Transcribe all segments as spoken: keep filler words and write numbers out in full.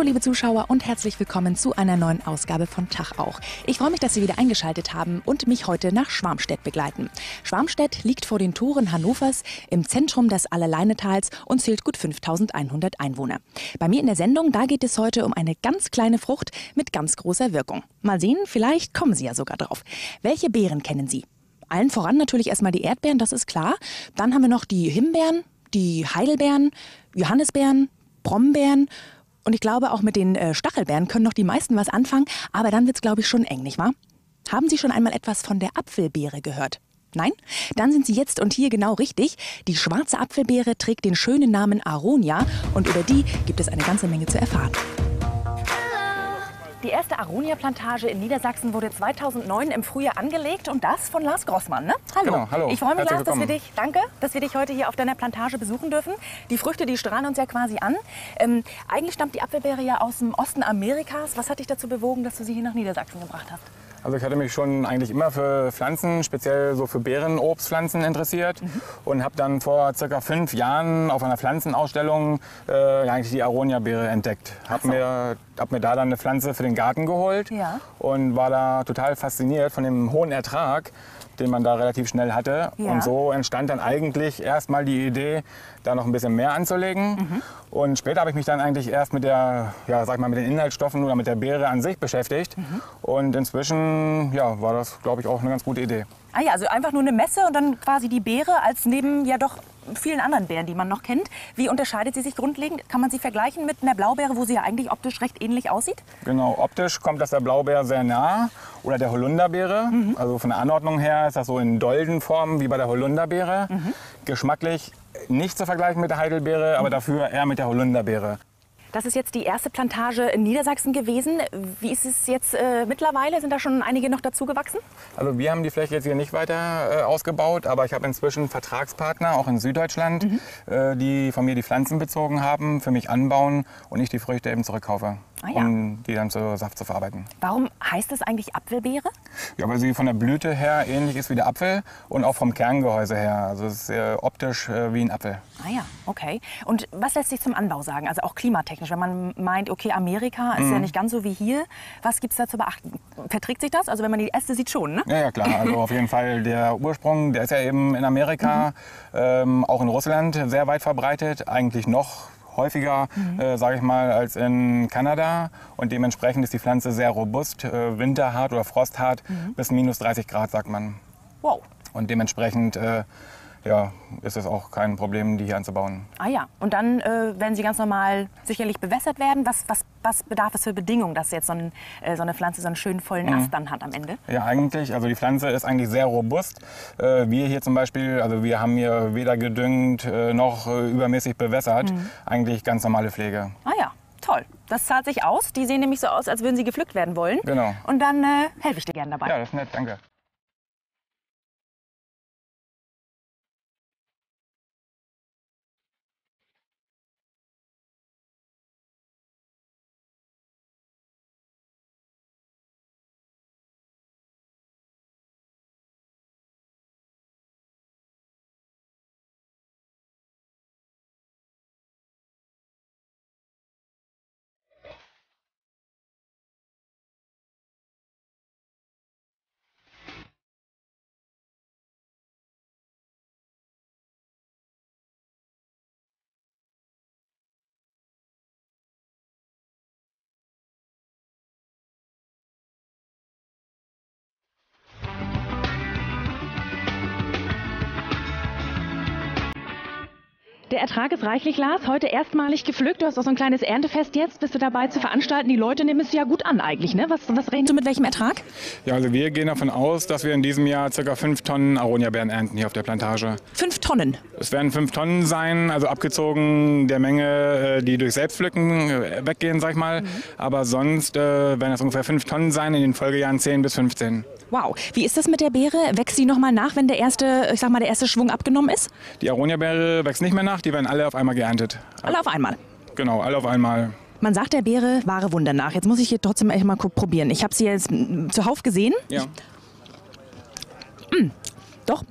liebe Zuschauer und herzlich willkommen zu einer neuen Ausgabe von Tag auch. Ich freue mich, dass Sie wieder eingeschaltet haben und mich heute nach Schwarmstedt begleiten. Schwarmstedt liegt vor den Toren Hannovers im Zentrum des Allerleinetals und zählt gut fünftausendeinhundert Einwohner. Bei mir in der Sendung, da geht es heute um eine ganz kleine Frucht mit ganz großer Wirkung. Mal sehen, vielleicht kommen Sie ja sogar drauf. Welche Beeren kennen Sie? Allen voran natürlich erstmal die Erdbeeren, das ist klar. Dann haben wir noch die Himbeeren, die Heidelbeeren, Johannisbeeren, Brombeeren. Und ich glaube, auch mit den äh, Stachelbeeren können noch die meisten was anfangen. Aber dann wird es, glaube ich, schon eng, nicht wahr? Haben Sie schon einmal etwas von der Apfelbeere gehört? Nein? Dann sind Sie jetzt und hier genau richtig. Die schwarze Apfelbeere trägt den schönen Namen Aronia. Und über die gibt es eine ganze Menge zu erfahren. Die erste Aronia-Plantage in Niedersachsen wurde zweitausendneun im Frühjahr angelegt und das von Lars Grossmann, ne? Hallo. Genau, hallo. Ich freue mich, Herzlich Lars, dass wir willkommen. dich, danke, dass wir dich heute hier auf deiner Plantage besuchen dürfen. Die Früchte, die strahlen uns ja quasi an. Ähm, eigentlich stammt die Apfelbeere ja aus dem Osten Amerikas. Was hat dich dazu bewogen, dass du sie hier nach Niedersachsen gebracht hast? Also ich hatte mich schon eigentlich immer für Pflanzen, speziell so für Beerenobstpflanzen interessiert mhm. und habe dann vor circa fünf Jahren auf einer Pflanzenausstellung äh, eigentlich die Aronia-Beere entdeckt. Habe so. mir, hab mir da dann eine Pflanze für den Garten geholt Ja. und war da total fasziniert von dem hohen Ertrag, den man da relativ schnell hatte. Ja. Und so entstand dann eigentlich erstmal die Idee, da noch ein bisschen mehr anzulegen. Mhm. Und später habe ich mich dann eigentlich erst mit der, ja, sag ich mal, mit den Inhaltsstoffen oder mit der Beere an sich beschäftigt. Mhm. Und inzwischen ja, war das, glaube ich, auch eine ganz gute Idee. Ah ja, also einfach nur eine Messe und dann quasi die Beere als neben ja doch vielen anderen Beeren, die man noch kennt. Wie unterscheidet sie sich grundlegend? Kann man sie vergleichen mit einer Blaubeere, wo sie ja eigentlich optisch recht ähnlich aussieht? Genau, optisch kommt das der Blaubeer sehr nah oder der Holunderbeere. Mhm. Also von der Anordnung her ist das so in Doldenform wie bei der Holunderbeere. Mhm. Geschmacklich nicht zu vergleichen mit der Heidelbeere, aber dafür eher mit der Holunderbeere. Das ist jetzt die erste Plantage in Niedersachsen gewesen. Wie ist es jetzt äh, mittlerweile? Sind da schon einige noch dazu gewachsen? Also wir haben die Fläche jetzt hier nicht weiter äh, ausgebaut, aber ich habe inzwischen Vertragspartner, auch in Süddeutschland, mhm. äh, die von mir die Pflanzen bezogen haben, für mich anbauen und ich die Früchte eben zurückkaufe, ah, ja. um die dann zu Saft zu verarbeiten. Warum heißt es eigentlich Apfelbeere? Ja, weil sie von der Blüte her ähnlich ist wie der Apfel und auch vom Kerngehäuse her. Also es ist äh, optisch äh, wie ein Apfel. Ah ja, okay. Und was lässt sich zum Anbau sagen? Also auch klimatechnisch, wenn man meint, okay, Amerika ist mhm. ja nicht ganz so wie hier. Was gibt es da zu beachten? Verträgt sich das? Also wenn man die Äste sieht schon, ne? Ja, ja, klar. Also auf jeden Fall der Ursprung, der ist ja eben in Amerika, mhm. ähm, auch in Russland sehr weit verbreitet. Eigentlich noch häufiger, mhm. äh, sage ich mal, als in Kanada. Und dementsprechend ist die Pflanze sehr robust, äh, winterhart oder frosthart, mhm. bis minus dreißig Grad, sagt man. Wow. Und dementsprechend äh, ja, ist es auch kein Problem, die hier anzubauen. Ah ja, und dann äh, werden sie ganz normal sicherlich bewässert werden. Was, was, was bedarf es für Bedingungen, dass jetzt so, ein, äh, so eine Pflanze so einen schönen vollen Ast mhm. dann hat am Ende? Ja, eigentlich. Also die Pflanze ist eigentlich sehr robust. Äh, wir hier zum Beispiel, also wir haben hier weder gedüngt äh, noch äh, übermäßig bewässert. Mhm. Eigentlich ganz normale Pflege. Ah ja, toll. Das zahlt sich aus. Die sehen nämlich so aus, als würden sie gepflückt werden wollen. Genau. Und dann äh, helfe ich dir gerne dabei. Ja, das ist nett, danke. Der Ertrag ist reichlich, Lars. Heute erstmalig gepflückt. Du hast auch so ein kleines Erntefest jetzt. Bist du dabei zu veranstalten? Die Leute nehmen es ja gut an eigentlich, ne? Was, was rechnest du mit welchem Ertrag? Ja, also wir gehen davon aus, dass wir in diesem Jahr ca. fünf Tonnen Aronia-Beeren ernten hier auf der Plantage. Fünf Tonnen? Es werden fünf Tonnen sein, also abgezogen der Menge, die durch Selbstpflücken weggehen, sag ich mal. Mhm. Aber sonst äh, werden es ungefähr fünf Tonnen sein, in den Folgejahren zehn bis fünfzehn. Wow. Wie ist das mit der Beere? Wächst sie noch mal nach, wenn der erste, ich sag mal, der erste Schwung abgenommen ist? Die Aronia-Beere wächst nicht mehr nach, die werden alle auf einmal geerntet. Alle auf einmal? Genau, alle auf einmal. Man sagt der Beere wahre Wunder nach. Jetzt muss ich hier trotzdem echt mal probieren. Ich habe sie jetzt zuhauf gesehen. Ja. Ich, mh, doch,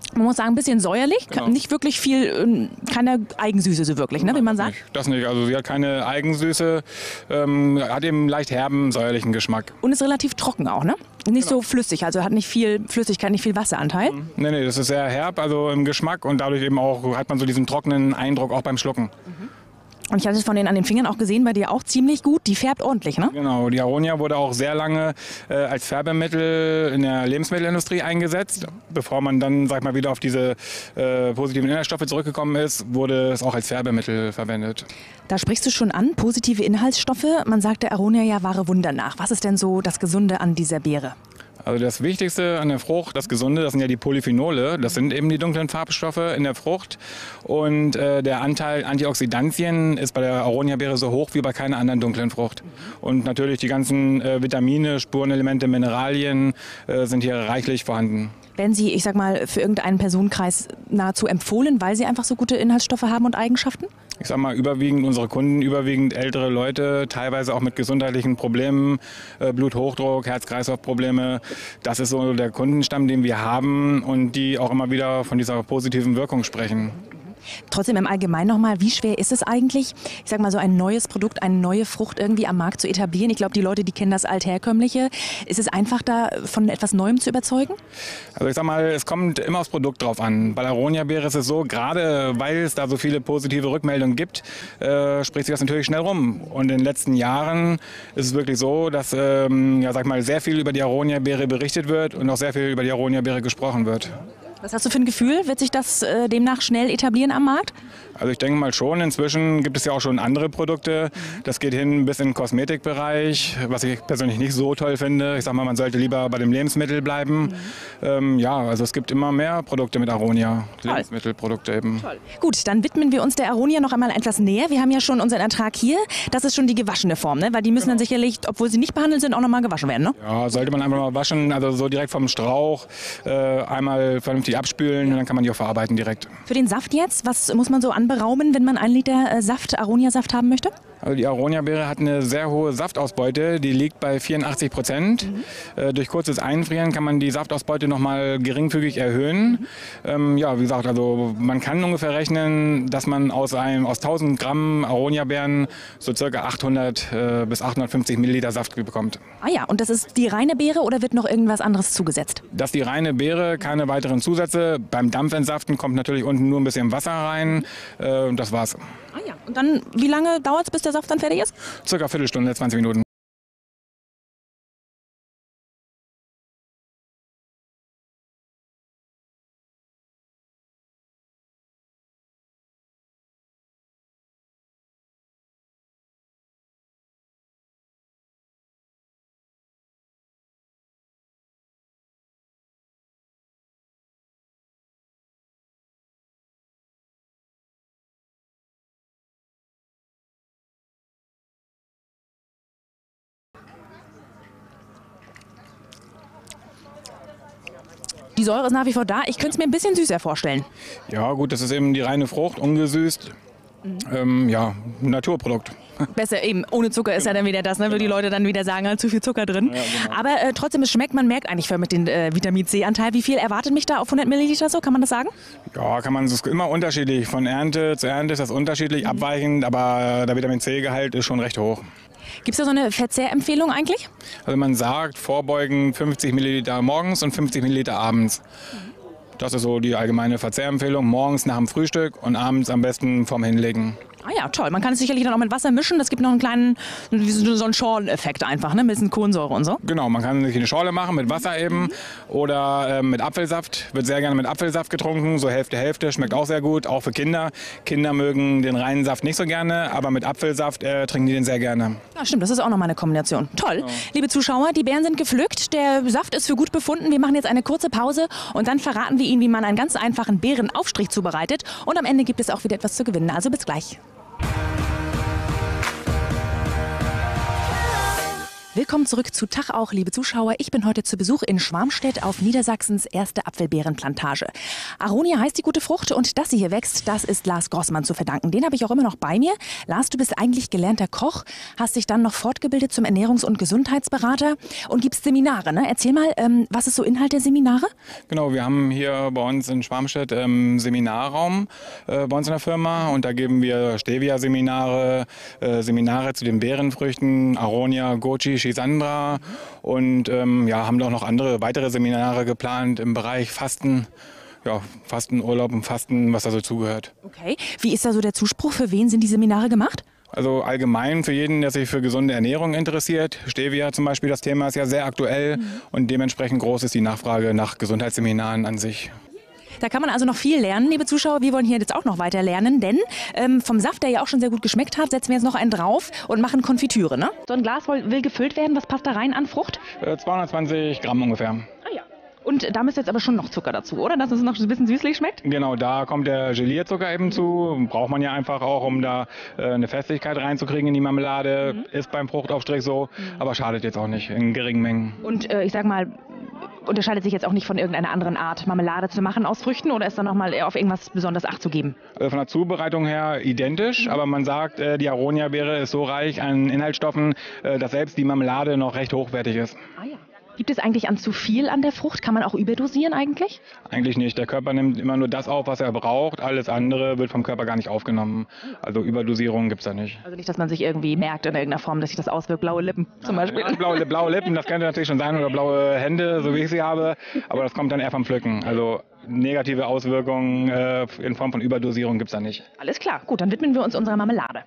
Man muss sagen, ein bisschen säuerlich, Genau. nicht wirklich viel, keine Eigensüße so wirklich, ne, wie man sagt. Nicht, das nicht, also sie hat keine Eigensüße, ähm, hat eben leicht herben, säuerlichen Geschmack. Und ist relativ trocken auch, ne? Nicht genau. so flüssig, also hat nicht viel Flüssigkeit, nicht viel Wasseranteil. Mhm. Nee, nee, das ist sehr herb, also im Geschmack und dadurch eben auch hat man so diesen trockenen Eindruck auch beim Schlucken. Mhm. Und ich hatte es von den an den Fingern auch gesehen, bei dir auch ziemlich gut. Die färbt ordentlich, ne? Genau, die Aronia wurde auch sehr lange äh, als Färbemittel in der Lebensmittelindustrie eingesetzt. Bevor man dann, sag ich mal, wieder auf diese äh, positiven Inhaltsstoffe zurückgekommen ist, wurde es auch als Färbemittel verwendet. Da sprichst du schon an, positive Inhaltsstoffe. Man sagt der Aronia ja wahre Wunder nach. Was ist denn so das Gesunde an dieser Beere? Also das Wichtigste an der Frucht, das Gesunde, das sind ja die Polyphenole. Das sind eben die dunklen Farbstoffe in der Frucht. Und äh, der Anteil Antioxidantien ist bei der Aronia-Beere so hoch wie bei keiner anderen dunklen Frucht. Und natürlich die ganzen äh, Vitamine, Spurenelemente, Mineralien äh, sind hier reichlich vorhanden. Werden Sie, ich sag mal, für irgendeinen Personenkreis nahezu empfohlen, weil sie einfach so gute Inhaltsstoffe haben und Eigenschaften? Ich sag mal, überwiegend unsere Kunden, überwiegend ältere Leute, teilweise auch mit gesundheitlichen Problemen, äh, Bluthochdruck, Herz-Kreislauf-Probleme. Das ist so der Kundenstamm, den wir haben und die auch immer wieder von dieser positiven Wirkung sprechen. Trotzdem im Allgemeinen nochmal, wie schwer ist es eigentlich, ich sag mal so ein neues Produkt, eine neue Frucht irgendwie am Markt zu etablieren? Ich glaube, die Leute, die kennen das Altherkömmliche. Ist es einfach da von etwas Neuem zu überzeugen? Also ich sag mal, es kommt immer aufs Produkt drauf an. Bei der Aronia-Beere ist es so, gerade weil es da so viele positive Rückmeldungen gibt, äh, spricht sich das natürlich schnell rum. Und in den letzten Jahren ist es wirklich so, dass ähm, ja, sag mal, sehr viel über die Aronia-Beere berichtet wird und auch sehr viel über die Aronia-Beere gesprochen wird. Was hast du für ein Gefühl? Wird sich das äh, demnach schnell etablieren am Markt? Also ich denke mal schon. Inzwischen gibt es ja auch schon andere Produkte. Das geht hin bis in den Kosmetikbereich, was ich persönlich nicht so toll finde. Ich sag mal, man sollte lieber bei dem Lebensmittel bleiben. Mhm. Ähm, ja, also es gibt immer mehr Produkte mit Aronia. Toll. Lebensmittelprodukte eben. Toll. Gut, dann widmen wir uns der Aronia noch einmal etwas näher. Wir haben ja schon unseren Ertrag hier. Das ist schon die gewaschene Form, ne? Weil die müssen genau. dann sicherlich, obwohl sie nicht behandelt sind, auch noch mal gewaschen werden, ne? Ja, sollte man einfach mal waschen. Also so direkt vom Strauch äh, einmal vernünftig abspülen ja. und dann kann man die auch verarbeiten direkt. Für den Saft jetzt, was muss man so anberaumen, wenn man einen Liter äh, Saft, Aronia-Saft haben möchte? Also die Aronia-Beere hat eine sehr hohe Saftausbeute, die liegt bei vierundachtzig Prozent. Mhm. Äh, durch kurzes Einfrieren kann man die Saftausbeute noch mal geringfügig erhöhen. Mhm. Ähm, ja, wie gesagt, also man kann ungefähr rechnen, dass man aus, einem, aus tausend Gramm Aronia-Beeren so circa achthundert äh, bis achthundertfünfzig Milliliter Saft bekommt. Ah ja, und das ist die reine Beere oder wird noch irgendwas anderes zugesetzt? Das ist die reine Beere, keine weiteren Zusätze. Beim Dampfentsaften kommt natürlich unten nur ein bisschen Wasser rein äh, und das war's. Ah ja, und dann, wie lange dauert es, bis der Saft dann fertig ist? Circa eine Viertelstunde, zwanzig Minuten. Die Säure ist nach wie vor da. Ich könnte es mir ein bisschen süßer vorstellen. Ja gut, das ist eben die reine Frucht, ungesüßt. Mhm. Ähm, ja, ein Naturprodukt. Besser eben, ohne Zucker ist ja dann wieder das, ne? Will die Leute dann wieder sagen, zu viel Zucker drin. Ja, genau. Aber äh, trotzdem, es schmeckt, man merkt eigentlich mit dem äh, Vitamin-C-Anteil. Wie viel erwartet mich da auf hundert Milliliter so, kann man das sagen? Ja, kann man, es ist immer unterschiedlich. Von Ernte zu Ernte ist das unterschiedlich, mhm. abweichend, aber der Vitamin-C-Gehalt ist schon recht hoch. Gibt es da so eine Verzehrempfehlung eigentlich? Also man sagt, vorbeugen fünfzig Milliliter morgens und fünfzig Milliliter abends. Mhm. Das ist so die allgemeine Verzehrempfehlung. Morgens nach dem Frühstück und abends am besten vorm Hinlegen. Ah ja, toll. Man kann es sicherlich dann auch mit Wasser mischen. Das gibt noch einen kleinen, so einen Schorleffekt einfach, ne? Mit bisschen Kohlensäure und so. Genau, man kann sich eine Schorle machen mit Wasser eben oder äh, mit Apfelsaft. Wird sehr gerne mit Apfelsaft getrunken, so Hälfte, Hälfte. Schmeckt auch sehr gut, auch für Kinder. Kinder mögen den reinen Saft nicht so gerne, aber mit Apfelsaft äh, trinken die den sehr gerne. Ja, stimmt, das ist auch noch mal eine Kombination. Toll. Ja. Liebe Zuschauer, die Beeren sind gepflückt. Der Saft ist für gut befunden. Wir machen jetzt eine kurze Pause und dann verraten wir Ihnen, wie man einen ganz einfachen Beerenaufstrich zubereitet. Und am Ende gibt es auch wieder etwas zu gewinnen. Also bis gleich. Willkommen zurück zu Tag auch, liebe Zuschauer. Ich bin heute zu Besuch in Schwarmstedt auf Niedersachsens erste Apfelbeerenplantage. Aronia heißt die gute Frucht und dass sie hier wächst, das ist Lars Grossmann zu verdanken. Den habe ich auch immer noch bei mir. Lars, du bist eigentlich gelernter Koch, hast dich dann noch fortgebildet zum Ernährungs- und Gesundheitsberater und gibst Seminare. Ne? Erzähl mal, ähm, was ist so Inhalt der Seminare? Genau, wir haben hier bei uns in Schwarmstedt ähm, Seminarraum äh, bei uns in der Firma und da geben wir Stevia-Seminare, äh, Seminare zu den Beerenfrüchten, Aronia, Goji, Schisandra und ähm, ja, haben auch noch andere weitere Seminare geplant im Bereich Fasten, ja, Fasten, Urlaub und Fasten, was da so zugehört. Okay, wie ist da so der Zuspruch? Für wen sind die Seminare gemacht? Also allgemein für jeden, der sich für gesunde Ernährung interessiert. Stevia zum Beispiel, das Thema ist ja sehr aktuell mhm. und dementsprechend groß ist die Nachfrage nach Gesundheitsseminaren an sich. Da kann man also noch viel lernen, liebe Zuschauer. Wir wollen hier jetzt auch noch weiter lernen, denn ähm, vom Saft, der ja auch schon sehr gut geschmeckt hat, setzen wir jetzt noch einen drauf und machen Konfitüre. Ne? So ein Glas will, will gefüllt werden. Was passt da rein an Frucht? Äh, zweihundertzwanzig Gramm ungefähr. Ah ja. Und da müsste jetzt aber schon noch Zucker dazu, oder? Dass es noch ein bisschen süßlich schmeckt? Genau, da kommt der Gelierzucker eben zu. Braucht man ja einfach auch, um da äh, eine Festigkeit reinzukriegen in die Marmelade. Mhm. Ist beim Fruchtaufstrich so, mhm. aber schadet jetzt auch nicht in geringen Mengen. Und äh, ich sag mal, unterscheidet sich jetzt auch nicht von irgendeiner anderen Art, Marmelade zu machen aus Früchten oder ist da nochmal auf irgendwas besonders Acht zu geben? Also von der Zubereitung her identisch, mhm. aber man sagt, äh, die Aronia-Beere ist so reich an Inhaltsstoffen, äh, dass selbst die Marmelade noch recht hochwertig ist. Ah ja. Gibt es eigentlich an zu viel an der Frucht? Kann man auch überdosieren eigentlich? Eigentlich nicht. Der Körper nimmt immer nur das auf, was er braucht. Alles andere wird vom Körper gar nicht aufgenommen. Also Überdosierung gibt es da nicht. Also nicht, dass man sich irgendwie merkt in irgendeiner Form, dass sich das auswirkt. Blaue Lippen zum Beispiel. Ja, blaue, blaue Lippen, das könnte natürlich schon sein. Oder blaue Hände, so wie ich sie habe. Aber das kommt dann eher vom Pflücken. Also negative Auswirkungen äh, in Form von Überdosierung gibt es da nicht. Alles klar. Gut, dann widmen wir uns unserer Marmelade.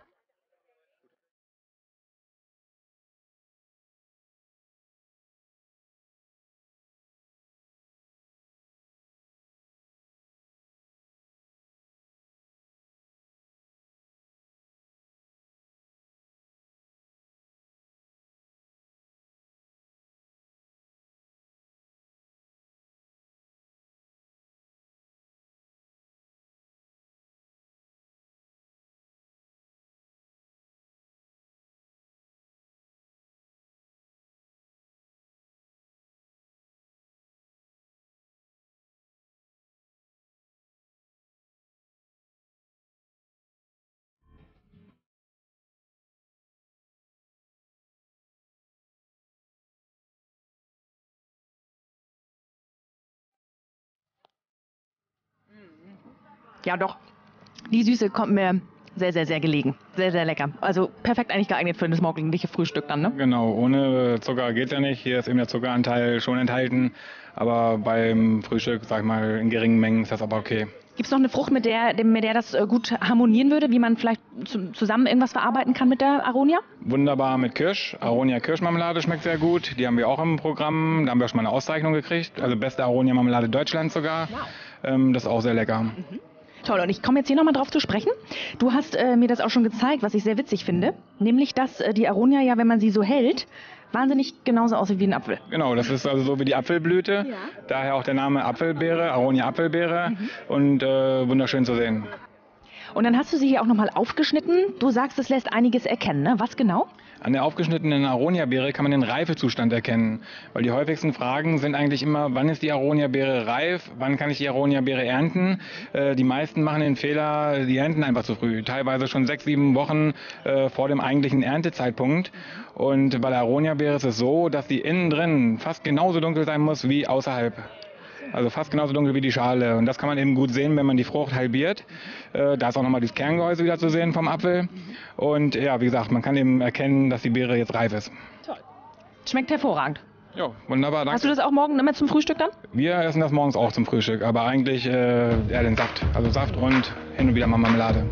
Ja doch, die Süße kommt mir sehr, sehr, sehr gelegen. Sehr, sehr lecker. Also perfekt eigentlich geeignet für das morgendliche Frühstück dann, ne? Genau, ohne Zucker geht es ja nicht. Hier ist eben der Zuckeranteil schon enthalten. Aber beim Frühstück, sag ich mal, in geringen Mengen ist das aber okay. Gibt es noch eine Frucht, mit der, mit der das gut harmonieren würde, wie man vielleicht zusammen irgendwas verarbeiten kann mit der Aronia? Wunderbar mit Kirsch. Aronia Kirschmarmelade schmeckt sehr gut. Die haben wir auch im Programm. Da haben wir schon mal eine Auszeichnung gekriegt. Also beste Aronia Marmelade Deutschlands sogar. Wow. Ähm, das ist auch sehr lecker. Mhm. Toll, und ich komme jetzt hier nochmal drauf zu sprechen. Du hast äh, mir das auch schon gezeigt, was ich sehr witzig finde. Nämlich, dass äh, die Aronia ja, wenn man sie so hält, wahnsinnig genauso aussieht wie ein Apfel. Genau, das ist also so wie die Apfelblüte. Ja. Daher auch der Name Apfelbeere, Aronia Apfelbeere. Mhm. Und äh, wunderschön zu sehen. Und dann hast du sie hier auch nochmal aufgeschnitten. Du sagst, es lässt einiges erkennen, ne? Was genau? An der aufgeschnittenen Aronia-Beere kann man den Reifezustand erkennen. Weil die häufigsten Fragen sind eigentlich immer, wann ist die Aronia-Beere reif, wann kann ich die Aronia-Beere ernten. Äh, die meisten machen den Fehler, die ernten einfach zu früh. Teilweise schon sechs, sieben Wochen äh, vor dem eigentlichen Erntezeitpunkt. Und bei der Aronia-Beere ist es so, dass die innen drin fast genauso dunkel sein muss wie außerhalb. Also fast genauso dunkel wie die Schale. Und das kann man eben gut sehen, wenn man die Frucht halbiert. Äh, da ist auch nochmal das Kerngehäuse wieder zu sehen vom Apfel. Und ja, wie gesagt, man kann eben erkennen, dass die Beere jetzt reif ist. Toll. Schmeckt hervorragend. Ja, wunderbar, danke. Hast du das auch morgen immer zum Frühstück dann? Wir essen das morgens auch zum Frühstück, aber eigentlich äh, eher den Saft. Also Saft und hin und wieder mal Marmelade.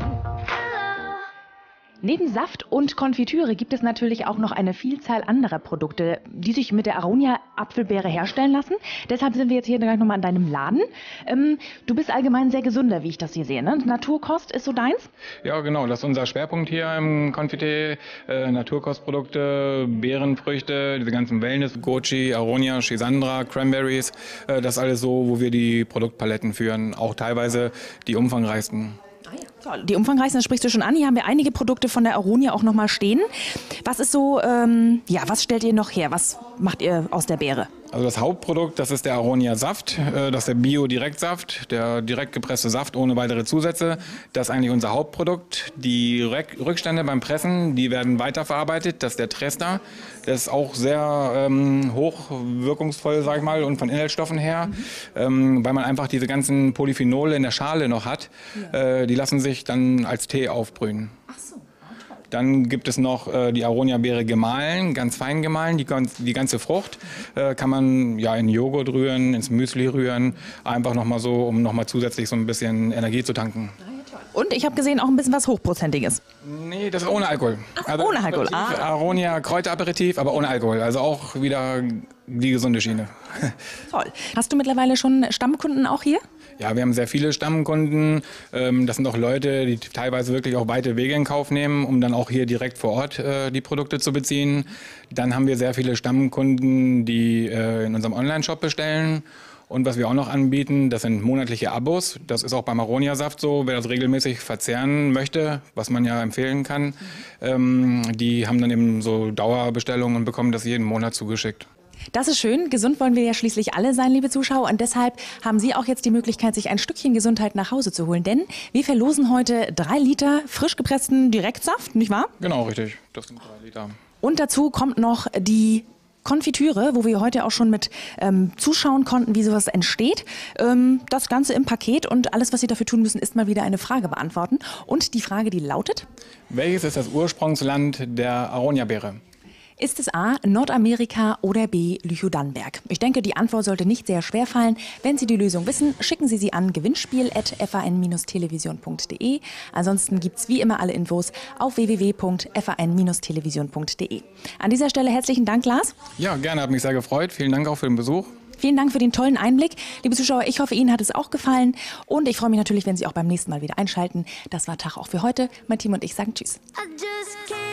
Neben Saft und Konfitüre gibt es natürlich auch noch eine Vielzahl anderer Produkte, die sich mit der Aronia-Apfelbeere herstellen lassen. Deshalb sind wir jetzt hier gleich nochmal in deinem Laden. Ähm, du bist allgemein sehr gesunder, wie ich das hier sehe, ne? Naturkost ist so deins? Ja, genau. Das ist unser Schwerpunkt hier im Confité. Äh, Naturkostprodukte, Beerenfrüchte, diese ganzen Wellness, Goji, Aronia, Schisandra, Cranberries. Äh, das ist alles so, wo wir die Produktpaletten führen. Auch teilweise die umfangreichsten. Toll. Die umfangreichsten, das sprichst du schon an. Hier haben wir einige Produkte von der Aronia auch nochmal stehen. Was ist so, ähm, ja, was stellt ihr noch her? Was macht ihr aus der Beere? Also das Hauptprodukt, das ist der Aronia Saft, das ist der Bio-Direktsaft, der direkt gepresste Saft ohne weitere Zusätze. Das ist eigentlich unser Hauptprodukt. Die Rückstände beim Pressen, die werden weiterverarbeitet. Das ist der Trester. Der ist auch sehr ähm, hochwirkungsvoll, sag ich mal, und von Inhaltsstoffen her, mhm. ähm, weil man einfach diese ganzen Polyphenole in der Schale noch hat. Ja. Äh, die lassen sich dann als Tee aufbrühen. Ach so. Dann gibt es noch äh, die Aronia-Beere gemahlen, ganz fein gemahlen. Die, die ganze Frucht äh, kann man ja in Joghurt rühren, ins Müsli rühren. Einfach nochmal so, um nochmal zusätzlich so ein bisschen Energie zu tanken. Und ich habe gesehen, auch ein bisschen was Hochprozentiges. Nee, das ist ohne Alkohol. Ach, also ohne Alkohol. Ah. Aronia Kräuteraperitif, aber ohne Alkohol. Also auch wieder die gesunde Schiene. Toll. Hast du mittlerweile schon Stammkunden auch hier? Ja, wir haben sehr viele Stammkunden. Das sind auch Leute, die teilweise wirklich auch weite Wege in Kauf nehmen, um dann auch hier direkt vor Ort die Produkte zu beziehen. Dann haben wir sehr viele Stammkunden, die in unserem Online-Shop bestellen. Und was wir auch noch anbieten, das sind monatliche Abos. Das ist auch beim Aronia Saft so. Wer das regelmäßig verzehren möchte, was man ja empfehlen kann, mhm. ähm, die haben dann eben so Dauerbestellungen und bekommen das jeden Monat zugeschickt. Das ist schön. Gesund wollen wir ja schließlich alle sein, liebe Zuschauer. Und deshalb haben Sie auch jetzt die Möglichkeit, sich ein Stückchen Gesundheit nach Hause zu holen. Denn wir verlosen heute drei Liter frisch gepressten Direktsaft, nicht wahr? Genau, richtig. Das sind drei Liter. Und dazu kommt noch die Konfitüre, wo wir heute auch schon mit ähm, zuschauen konnten, wie sowas entsteht. Ähm, das Ganze im Paket und alles, was Sie dafür tun müssen, ist mal wieder eine Frage beantworten. Und die Frage, die lautet: Welches ist das Ursprungsland der Aronia-Beere? Ist es A, Nordamerika oder B, Lüchow-Dannenberg? Ich denke, die Antwort sollte nicht sehr schwer fallen. Wenn Sie die Lösung wissen, schicken Sie sie an gewinnspiel at f a n Bindestrich television punkt d e. Ansonsten gibt es wie immer alle Infos auf w w w punkt f a n Bindestrich television punkt d e. An dieser Stelle herzlichen Dank, Lars. Ja, gerne, hat mich sehr gefreut. Vielen Dank auch für den Besuch. Vielen Dank für den tollen Einblick. Liebe Zuschauer, ich hoffe, Ihnen hat es auch gefallen. Und ich freue mich natürlich, wenn Sie auch beim nächsten Mal wieder einschalten. Das war Tag auch für heute. Mein Team und ich sagen Tschüss.